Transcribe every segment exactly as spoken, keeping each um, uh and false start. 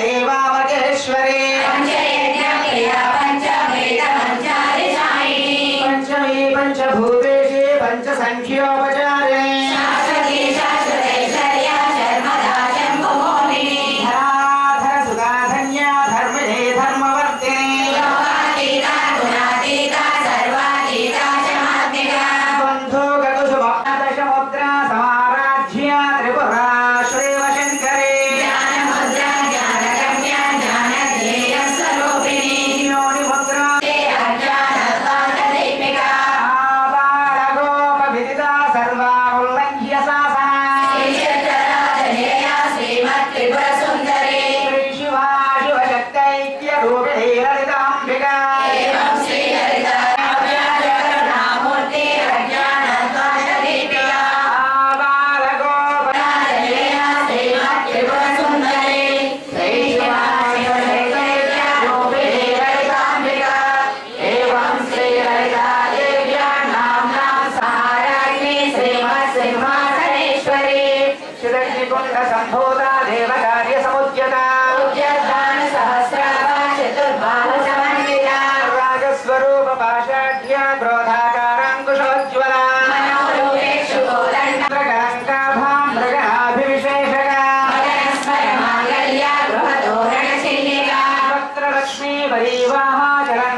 देवामकेश्वरी पंचमी पंचभूतेषु पंचसंख्योपचारे धराधर सुधाधन्या धर्मणे धर्मवर्तिनी बन्धो गकुसुमदशमुद्रा समाराध्या त्रिपुरा श्रीवशङ्करी संभूता देवकार्य समुद्यता उद्यतान सहस्राभा चतुर्बाहु समन्विता राजस्वरूप पाषाढ्या क्रोधाकाराङ्कुशोज्ज्वला मनोरूपेषु गोदण्डकाङ्काभां मृगणाभिविशेषका मदनस्मरमाङ्गल्या गृहतोरणशिल्लिका वक्त्रलक्ष्मी वरीवाहा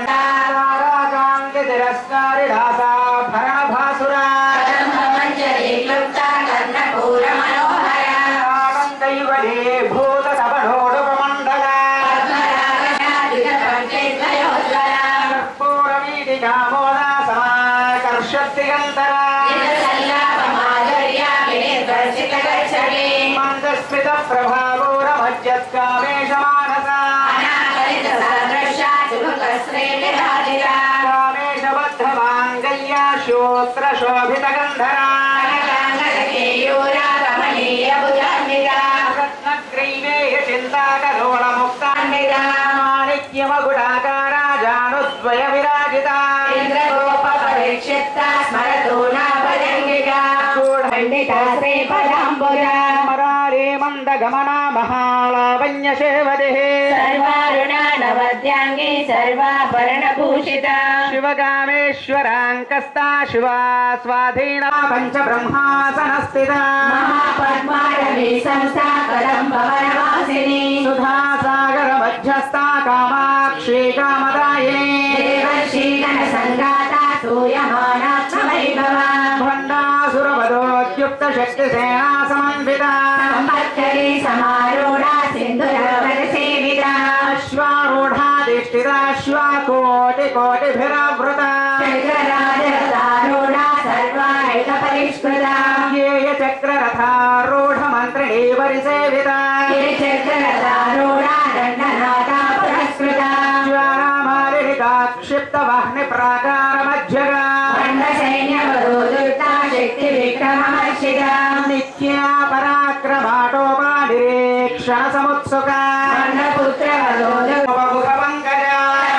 चरन्नाराकाङ्कितिरस्कारिदासा भरणभासुरा कदम्बमञ्जरी क्लुप्ता कर्णपूरमनो भूत सपनोडुपमण्डला कर्पूरवीटिकामोदा समाकर्षद्दिगन्तरा मन्दस्मितप्रभावोरमज्जत्कामेशमानसा कामेशबद्धमाङ्गल्या श्रोत्रशोभितगन्धरा माणिक्यमकुटाकारा जानुद्वय विराजिता इंद्रगोपपरीक्षिता स्मरतो नाभजङ्गिका गूढण्डिता श्रीपदाम्बुजा मरारे मन्दगमना महालावण्यशेवदेः सर्वारुणा नवद्याङ्गी सर्वाभरणभूषिता शिवकामेश्वराङ्कस्ता शिवा स्वाधीना पञ्चब्रह्मासनस्थिता महापद्मारवी संस्था कदम्बवनवासिनी सुधासागर मध्यस्था कामाक्षी कामदायिनी देवर्षीगणसङ्गाता सूयमानात्मवैभवा भण्डासुरवधोद्युक्त शक्तिसेना समन्विता संवत्सरी समारूढा सिन्धुरवरसेविता अश्वारूढाधिष्ठिता अश्वाकोटिकोटिभिरावृता चक्रराजरथारूढा सर्वाैकपरिष्कृता चक्ररथारूढमन्त्रिणी परिसेविता चक्ररथारूढा दण्डनाथा पुरस्कृता ज्वालामालिका क्षिप्तवाह्निप्राकारमध्यगा खण्डसैन्यवधूर्ता शक्तिविक्रमहर्षिता नित्या पराक्रमाटोपानिरीक्षणसमुत्सुका खण्डपुत्रवधूर्मुखपङ्कजा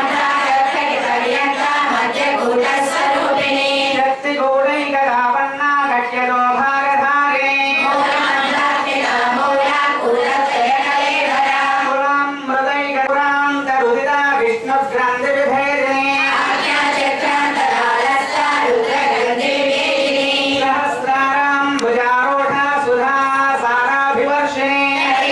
मध्यकूटस्वरूपिणी शक्तिगूढैकदापन्ना गट्यतो भागधारिणी विष्णुग्रान्तिविभेदिनी सहस्रारां भुजारूढा सुधा साराभिवर्षिणी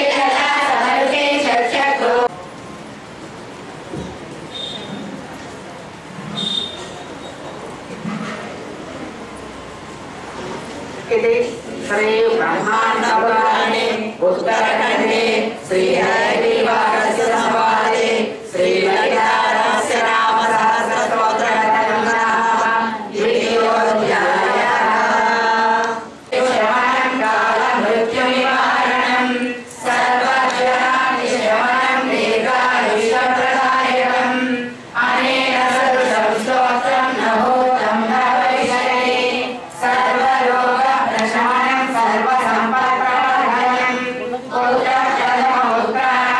इति श्री ब्रह्माण्डपुराणे उत्तरखण्डे श्रीहरिवासस्य संवादे श्रीललितारहस्य नामसहस्रस्तोत्रकथनाः द्वितीयोऽध्यायः श्रवणं कालमृत्युनिवारणं सर्वज्ञानिशमनं दीर्घायुष्यप्रदायकम् अनेन सदृशं स्तोत्रं नभूतं न भविष्यति सर्वरोगप्रशमनं सर्वसम्पत्प्रवर्धनं पुत्रप्रथमपुत्राः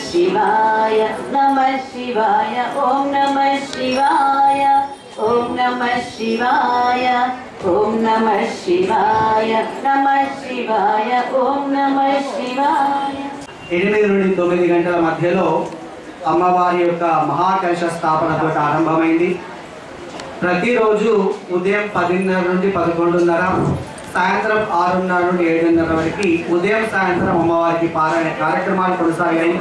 शिवाय नमः शिवाय ओम नमः शिवाय ओम नमः शिवाय ओम नमः शिवाय नमः शिवाय ओम नमः शिवाय। ఎనిమిది నుండి తొమ్మిది గంటల మధ్యలో అమ్మవారి యొక్క మహాకలశ స్థాపనతో ఆరంభమైంది. ప్రతిరోజు ఉదయం పదిన్నర నుండి పదకొండున్నర, సాయంత్రం ఆరున్నర నుండి ఏడున్నర వరకు ఉదయం సాయంత్రం అమ్మవారికి పారాయణ కార్యక్రమాలు కొనసాగాయి.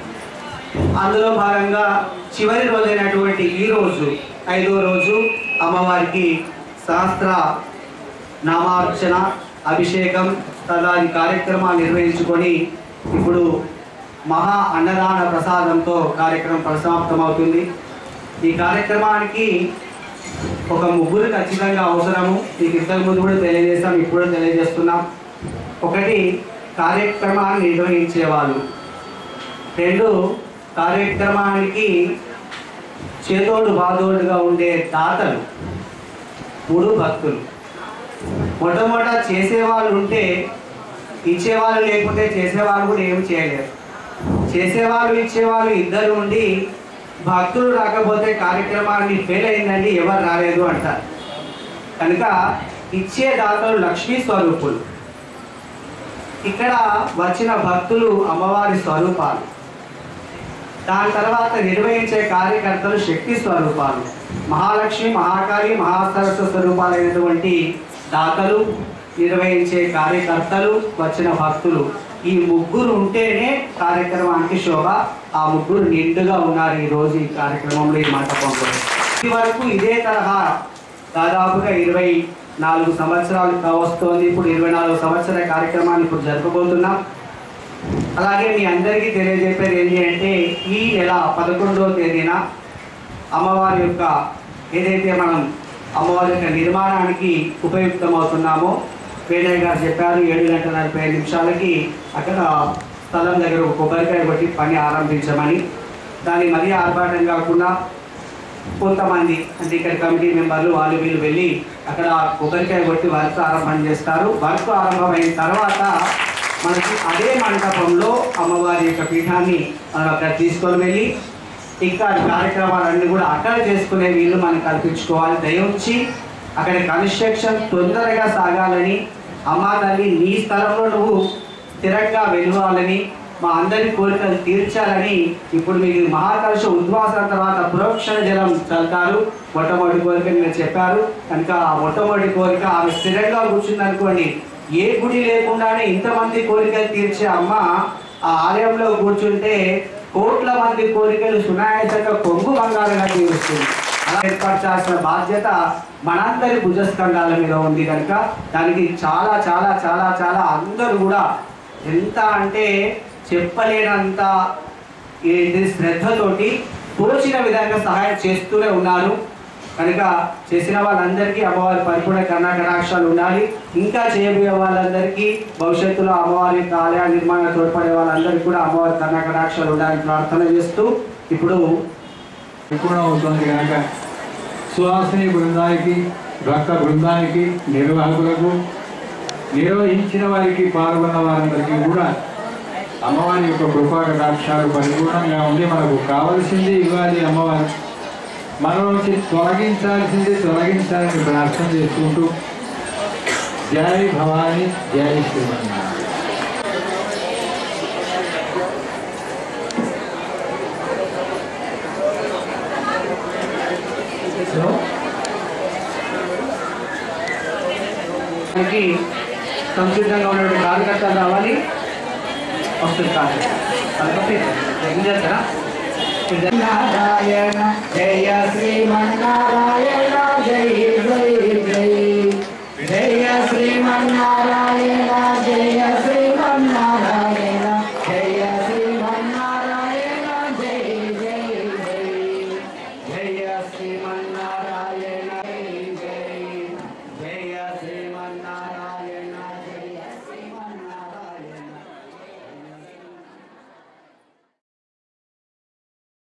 అందులో భాగంగా చివరి రోజైనటువంటి ఈరోజు ఐదో రోజు అమ్మవారికి సహస్ర నామార్చన, అభిషేకం తదాది కార్యక్రమాలు నిర్వహించుకొని ఇప్పుడు మహా అన్నదాన ప్రసాదంతో కార్యక్రమం పరిసమాప్తమవుతుంది. ఈ కార్యక్రమానికి ఒక ముగ్గురు ఖచ్చితంగా అవసరము. మీకు ఇంతకు ముందు కూడా తెలియజేస్తాం, ఇప్పుడు తెలియజేస్తున్నాం. ఒకటి కార్యక్రమాన్ని నిర్వహించే వాళ్ళు, రెండు కార్యక్రమానికి చేతోడు బాధోడుగా ఉండే దాతలు, మూడు భక్తులు. మొట్టమొదట చేసేవాళ్ళు ఉంటే ఇచ్చేవాళ్ళు లేకుంటే చేసేవాళ్ళు కూడా ఏమి చేయలేరు. చేసేవాళ్ళు ఇచ్చేవాళ్ళు ఇద్దరు ఉండి భక్తులు రాకపోతే కార్యక్రమాన్ని ఫెయిల్ అయిందండి, ఎవరు రాలేదు అంటారు. కనుక ఇచ్చే దాతలు లక్ష్మీ స్వరూపులు. ఇక్కడ వచ్చిన భక్తులు అమ్మవారి స్వరూపాలు. దాని తర్వాత నిర్వహించే కార్యకర్తలు శక్తి స్వరూపాలు. మహాలక్ష్మి, మహాకాళి, మహాసరస్వ స్వరూపాలైనటువంటి దాతలు, నిర్వహించే కార్యకర్తలు, వచ్చిన భక్తులు. ఈ ముగ్గురు ఉంటేనే కార్యక్రమానికి శోభ. ఆ ముగ్గురు నిండుగా ఉన్నారు ఈరోజు ఈ కార్యక్రమంలో, ఈ మంటపంలో. ఇది వరకు ఇదే తరహా దాదాపుగా ఇరవై నాలుగు సంవత్సరాలు కావస్తోంది. ఇప్పుడు ఇరవై నాలుగు సంవత్సరాల కార్యక్రమాన్ని ఇప్పుడు జరుపుకుంటున్నాం. అలాగే మీ అందరికీ తెలియజెప్పేది ఏంటి అంటే, ఈ నెల పదకొండవ తేదీన అమ్మవారి యొక్క ఏదైతే మనం అమ్మవారి యొక్క నిర్మాణానికి ఉపయుక్తమవుతున్నామో, వేణయ్య గారు చెప్పారు ఏడు గంటల నలభై ఐదు నిమిషాలకి అక్కడ స్థలం దగ్గర ఒక కొబ్బరికాయ కొట్టి పని ఆరంభించమని. దాన్ని మరీ ఆర్భాటం కాకుండా కొంతమంది అంటే ఇక్కడ కమిటీ మెంబర్లు వాళ్ళు వీళ్ళు వెళ్ళి అక్కడ కొబ్బరికాయ కొట్టి వర్క్ ఆరంభం చేస్తారు. వర్క్ ఆరంభమైన తర్వాత మనకి అదే మంటపంలో అమ్మవారి యొక్క పీఠాన్ని మనం అక్కడ తీసుకొని వెళ్ళి ఇక్కడ కార్యక్రమాలన్నీ కూడా అక్కడ చేసుకునే వీళ్ళు మనం కల్పించుకోవాలి. దయవుంచి అక్కడ కన్స్ట్రక్షన్ తొందరగా సాగాలని, అమ్మా తల్లి నీ స్థలంలో నువ్వు స్థిరంగా వెలవాలని, మా అందరి కోరికలు తీర్చాలని ఇప్పుడు మీకు మహాకలశ ఉద్వాసన తర్వాత ప్రోక్షణ జలం చల్లుతారు. మొట్టమొదటి కోరిక మీరు చెప్పారు కనుక ఆ మొట్టమొదటి కోరిక ఆమె స్థిరంగా కూర్చుంది అనుకోండి, ఏ గుడి లేకుండానే ఇంతమంది కోరికలు తీర్చే అమ్మ ఆ ఆలయంలో కూర్చుంటే కోట్ల మంది కోరికలు సునాయాసంగా కొంగు బంగారంగా తీరుస్తుంది. అలా ఏర్పరచాల్సిన బాధ్యత మనందరి భుజస్కంధాల మీద ఉంది కనుక దానికి చాలా చాలా చాలా చాలా అందరూ కూడా ఎంత అంటే చెప్పలేనంత ఇది శ్రద్ధతోటి తోచిన విధంగా సహాయం చేస్తూనే ఉన్నారు. కనుక చేసిన వాళ్ళందరికీ అమ్మవారి పరిపూర్ణ కరుణాకటాక్షాలు ఉండాలి. ఇంకా చేయబోయే వాళ్ళందరికీ భవిష్యత్తులో అమ్మవారి యొక్క ఆలయ నిర్మాణం తోడ్పడే వాళ్ళందరికీ కూడా అమ్మవారి కరుణాకటాక్షాలు ఉండాలని ప్రార్థన చేస్తూ ఇప్పుడు పూర్ణ అవుతుంది కనుక సుహాసిని బృందానికి, భక్త బృందానికి, నిర్వాహకులకు, నిర్వహించిన వారికి, పాల్గొన్న వారందరికీ కూడా అమ్మవారి యొక్క కృపా కటాక్షాలు పరిపూర్ణంగా ఉండి మనకు కావలసింది ఇవ్వాలి అమ్మవారు. మనలోంచి తొలగించాల్సింది తొలగించాలని ప్రార్థన చేసుకుంటూ జై భవాని, జై శ్రీమన్నారాయణ. సంసిద్ధంగా ఉన్నటువంటి కార్యకర్తలు రావాలి. వస్తుంది కార్యకర్త ఏం చేస్తారా? నారాయణ జయ శ్రీమన్నారాయణ.